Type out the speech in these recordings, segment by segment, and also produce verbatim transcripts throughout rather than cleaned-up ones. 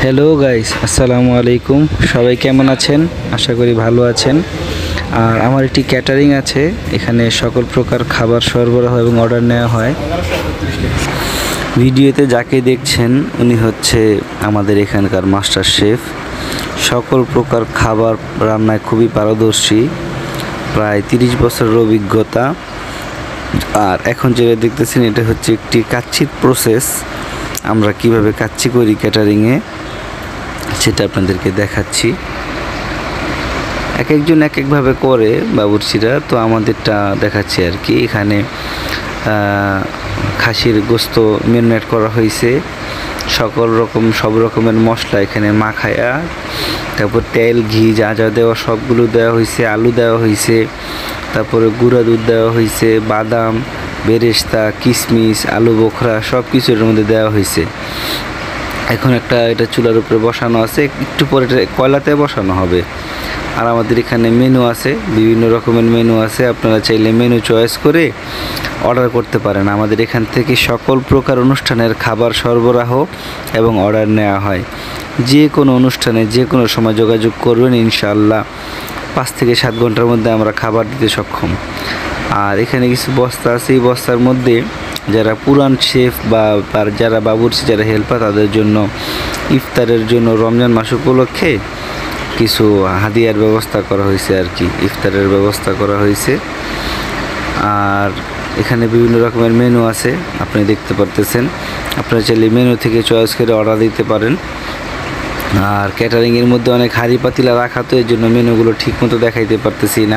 Hello guys, আসসালামু আলাইকুম। সবাই কেমন আছেন? আশা করি ভালো আছেন। আর আমার একটি ক্যাটারিং আছে, এখানে সকল প্রকার খাবার সরবরাহ এবং অর্ডার নেওয়া হয়। ভিডিওতে যাকে দেখছেন উনি হচ্ছে আমাদের এখানকার মাস্টার শেফ। সকল প্রকার খাবার রান্নায় খুবই পারদর্শী, প্রায় তিরিশ বছরের অভিজ্ঞতা। আর এখন যেটা দেখতেছেন এটা হচ্ছে একটি কাচ্চির প্রসেস। আমরা কিভাবে কাচ্চি করি ক্যাটারিংয়ে সেটা আপনাদেরকে দেখাচ্ছি। এক একজন এক একভাবে করে বাবুর্চিরা, তো আমাদেরটা দেখাচ্ছি আর কি। এখানে খাসির গোস্ত ম্যারিনেট করা হয়েছে, সকল রকম সব রকমের মশলা এখানে মাখায়া, তারপর তেল ঘি যা যা দেওয়া সবগুলো দেওয়া হয়েছে, আলু দেওয়া হয়েছে, তারপরে গুঁড়া দুধ দেওয়া হয়েছে, বাদাম, বেরেস্তা, কিশমিশ, আলু বোখরা সব কিছু এর মধ্যে দেওয়া হয়েছে। এখন একটা এটা চুলার উপরে বসানো আছে, একটু পরে এটা কয়লাতে বসানো হবে। আর আমাদের এখানে মেনু আছে, বিভিন্ন রকমের মেনু আছে, আপনারা চাইলে মেনু চয়েস করে অর্ডার করতে পারেন। আমাদের এখান থেকে সকল প্রকার অনুষ্ঠানের খাবার সরবরাহ এবং অর্ডার নেওয়া হয়। যে কোনো অনুষ্ঠানে যে কোনো সময় যোগাযোগ করবেন, ইনশাআল্লাহ পাঁচ থেকে সাত ঘন্টার মধ্যে আমরা খাবার দিতে সক্ষম। আর এখানে কিছু বস্তা আছে, এই বস্তার মধ্যে যারা পুরান শেফ বা যারা বাবুর্চি যারা হেল্পার তাদের জন্য ইফতারের জন্য রমজান মাস উপলক্ষে কিছু হাদিয়ার ব্যবস্থা করা হয়েছে আর কি, ইফতারের ব্যবস্থা করা হয়েছে। আর এখানে বিভিন্ন রকমের মেনু আছে, আপনি দেখতে পারতেছেন। আপনারা চাইলে মেনু থেকে চয়েস করে অর্ডার দিতে পারেন। আর ক্যাটারিংয়ের মধ্যে অনেক হাঁড়ি পাতিলা রাখা, তো এই জন্য মেনুগুলো ঠিক মতো দেখাইতে পারতেছি না।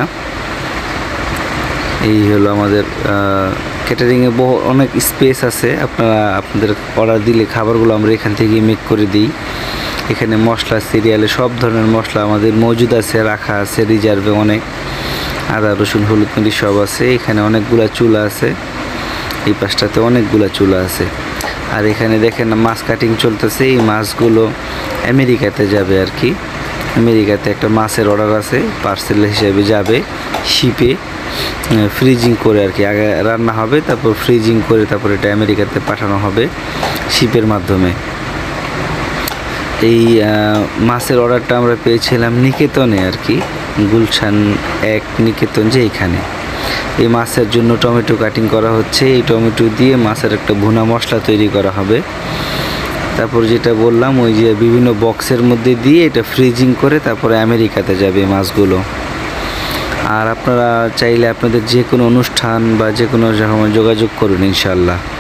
এই হলো আমাদের ক্যাটারিংয়ে বহু অনেক স্পেস আছে, আপনারা আপনাদের অর্ডার দিলে খাবারগুলো আমরা এখান থেকে মেক করে দিই। এখানে মশলা সিরিয়ালে সব ধরনের মশলা আমাদের মজুদ আছে, রাখা আছে রিজার্ভে অনেক। আদা রসুন হলুদ মরিচ সব আছে। এখানে অনেকগুলা চুলা আছে, এই পাশটাতে অনেকগুলা চুলা আছে। আর এখানে দেখেন মাছ কাটিং চলতেছে, এই মাছগুলো আমেরিকাতে যাবে আর কি। আমেরিকাতে একটা মাছের অর্ডার আছে, পার্সেল হিসেবে যাবে শিপে, ফ্রিজিং করে আর কি। আগে রান্না হবে, তারপর ফ্রিজিং করে তারপর এটা আমেরিকাতে পাঠানো হবে শিপের মাধ্যমে। এই মাছের অর্ডারটা আমরা পেয়েছিলাম নিকেতনে আর কি, গুলশান এক নিকেতন যে এইখানে। এই মাছের জন্য টমেটো কাটিং করা হচ্ছে, এই টমেটো দিয়ে মাছের একটা ভুনা মশলা তৈরি করা হবে। তারপর যেটা বললাম ওই যে বিভিন্ন বক্সের মধ্যে দিয়ে এটা ফ্রিজিং করে তারপরে আমেরিকাতে যাবে মাছগুলো। আর আপনারা চাইলে আপনাদের যে কোনো অনুষ্ঠান বা যে কোনো যোগাযোগ করুন ইনশাআল্লাহ।